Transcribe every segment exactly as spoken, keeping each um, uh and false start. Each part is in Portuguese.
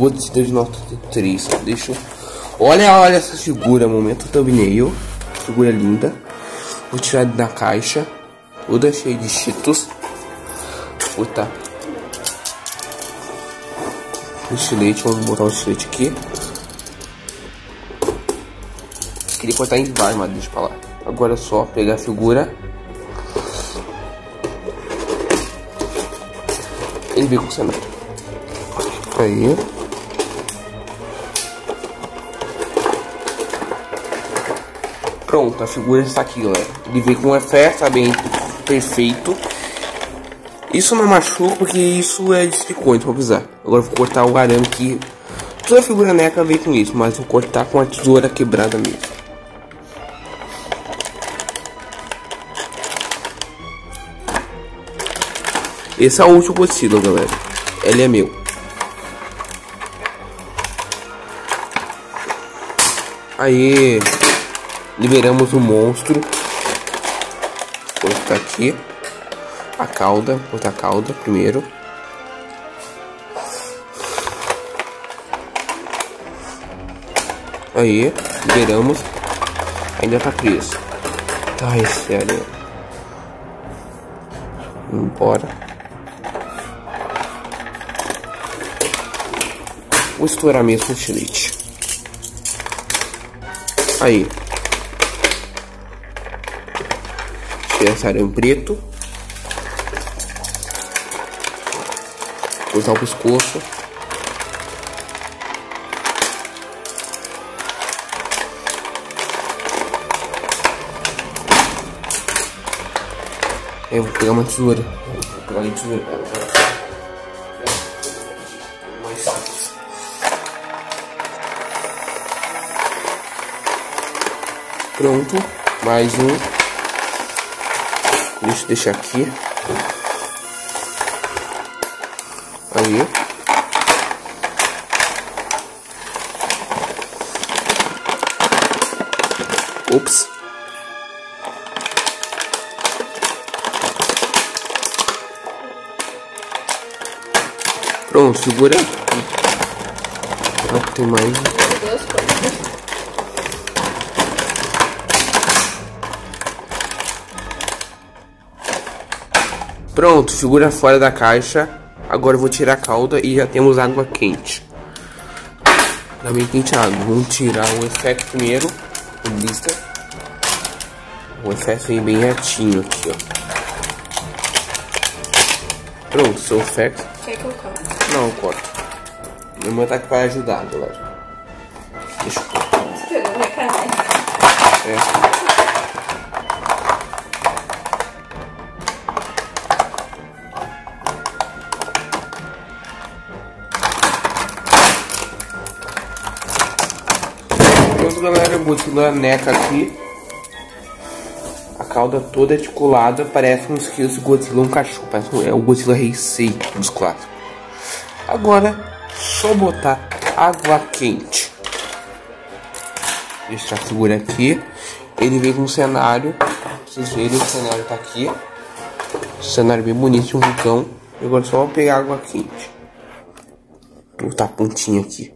Godzilla de nota três. Deixa eu... Olha, olha essa figura, momento thumbnail. Figura linda. Vou tirar da caixa. Toda cheia de cheetos. Vou botar o estilete. Vamos botar o estilete aqui. Queria cortar em vários, mas deixa pra lá. Agora é só pegar a figura. Ele veio com o cenário. Aí. Pronto, a figura está aqui, galera. Ele veio com um efeito perfeito. Isso não machuca porque isso é de silicone, vou precisar. Agora eu vou cortar o arame que... Toda a figura neca veio com isso, mas vou cortar com a tesoura quebrada mesmo. Esse é o último Godzilla, galera. Ele é meu. Aí, liberamos o monstro. Vou colocar aqui a cauda. Vou botar a cauda primeiro. Aí, liberamos. Ainda tá preso. Tá, é sério. Embora. Vou estourar mesmo o estilete. Aí. Tirar esse arame preto. Usar o pescoço. Eu vou pegar uma tesoura. Vou pegar uma tesoura. Mais simples. Pronto, mais um. Deixa eu deixar aqui. Aí. Ops. Pronto, segura. Ah, tem mais. Pronto, figura fora da caixa. Agora eu vou tirar a cauda e já temos água quente. Dá bem quente a água. Vamos tirar o efeito primeiro. Lista. O efeito vem bem retinho aqui, ó. Pronto, seu efeito. Quer que eu corte? Não, eu corto. Minha irmã tá aqui pra ajudar, galera. Deixa eu cortar. Pegou minha caneta. É. Pronto, galera, eu botei a neca aqui. A cauda toda articulada, parece um esquilo de Godzilla, um cachorro. Parece um, é o Godzilla Heisei dos clássicos. Agora, só botar água quente. Deixa eu segurar aqui. Ele veio com um cenário. Vocês verem, o cenário tá aqui. Cenário bem bonito de um vulcão. E agora só vou pegar água quente. Vou botar a pontinha aqui.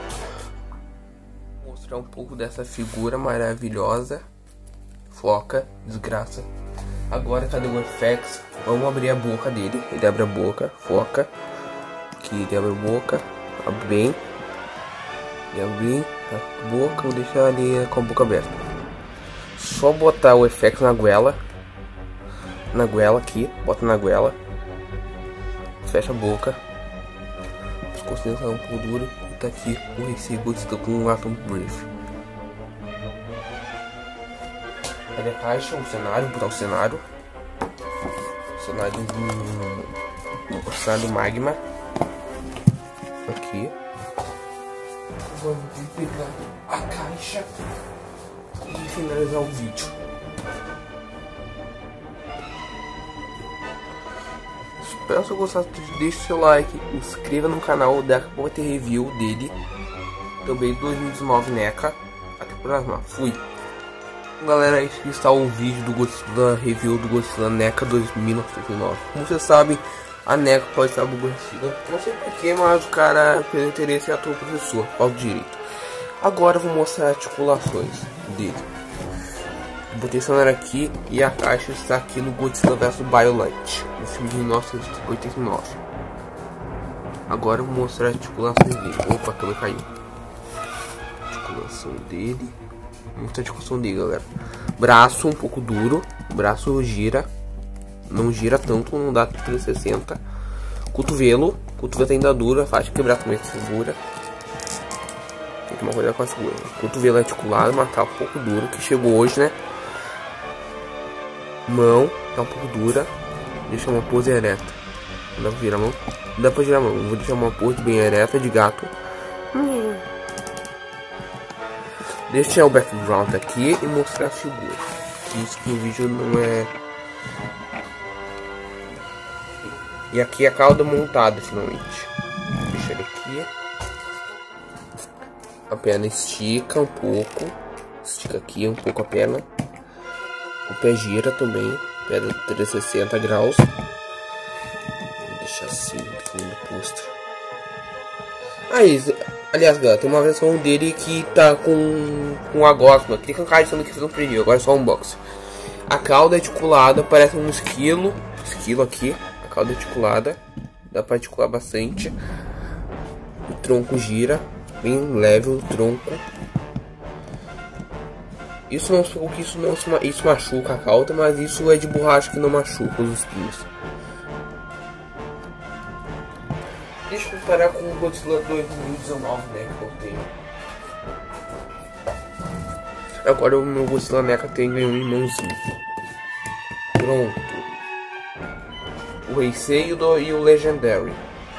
Vou mostrar um pouco dessa figura maravilhosa. Foca, desgraça. Agora cadê o effects? Vamos abrir a boca dele. Ele abre a boca, foca. Aqui ele abre a boca, abre bem. E abrir a boca, vou deixar ali com a boca aberta. Só botar o effects na goela. Na goela aqui, bota na goela. Fecha a boca. Os costelos são um pouco duro. E tá aqui o recibo com um Atom Brief. Cadê a caixa? O cenário, botar o cenário. O cenário do. O cenário do magma. Aqui. Agora vou pegar a caixa e finalizar o vídeo. Espero que você gostasse. Deixe o seu like, inscreva no canal. Daqui a pouco vai ter review dele. Também dois mil e dezenove NECA. Até a próxima. Fui. Galera, esse está o vídeo do Godzilla, review do Godzilla NECA dois mil e nove. Como vocês sabem, A NECA pode estar aborrecida. Não sei porquê, mas o cara pelo interesse é ator professor, qual direito. Agora eu vou mostrar as articulações dele. Botei esse aqui e a caixa está aqui no Godzilla versus. Biolite, no filme de mil novecentos e oitenta e nove. Agora eu vou mostrar as articulações dele. Opa, a câmera caiu. Articulação dele. Muita articulação dele, galera. Braço um pouco duro. Braço gira. Não gira tanto, não dá trezentos e sessenta. Cotovelo. Cotovelo ainda dura. Faz de quebrar também segura. Tem que tomar cuidado com a segura. Cotovelo articulado, mas tá um pouco duro. Que chegou hoje, né? Mão. Tá um pouco dura. Deixa uma pose ereta. Não dá pra virar a mão? Não dá pra girar a mão. Vou deixar uma pose bem ereta de gato. Hum. Deixa o background aqui e mostrar a figura. Isso que o vídeo não é. E aqui a cauda montada finalmente. Deixa ele aqui. A perna estica um pouco. Estica aqui um pouco a perna. O pé gira também. Pé de trezentos e sessenta graus. Vou deixar assim no fundo do pôster. Aí, aliás, galera, tem uma versão dele que tá com, com a gosma. Clica no card que fez um preview, agora é só um unboxing. A cauda articulada parece um esquilo. Esquilo aqui. A cauda articulada. Dá pra articular bastante. O tronco gira. Bem leve o tronco. Isso não que isso não isso machuca a cauda, mas isso é de borracha que não machuca os espinhos. Deixa eu comparar com o Godzilla dois mil e dezenove, né, que eu tenho. Agora o meu Godzilla Mecha tem um irmãozinho. Pronto. O Heisei e o Legendary.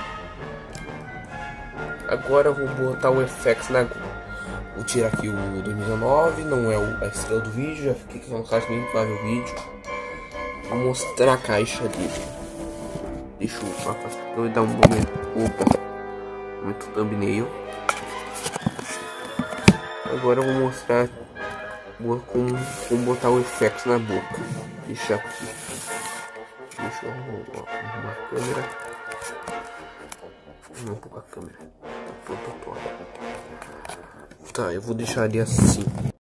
Agora eu vou botar o F X na... Vou tirar aqui o dois mil e dezenove, não é a estrela do vídeo, já fiquei aqui no caixa mesmo para ver o vídeo. Vou mostrar a caixa dele. Deixa eu, eu dar um momento. Opa, muito thumbnail. Agora eu vou mostrar vou com, como botar o F X na boca. Deixa aqui. Deixa eu arrumar a câmera. Arrumar um pouco a câmera. Tá, eu vou deixar ele assim.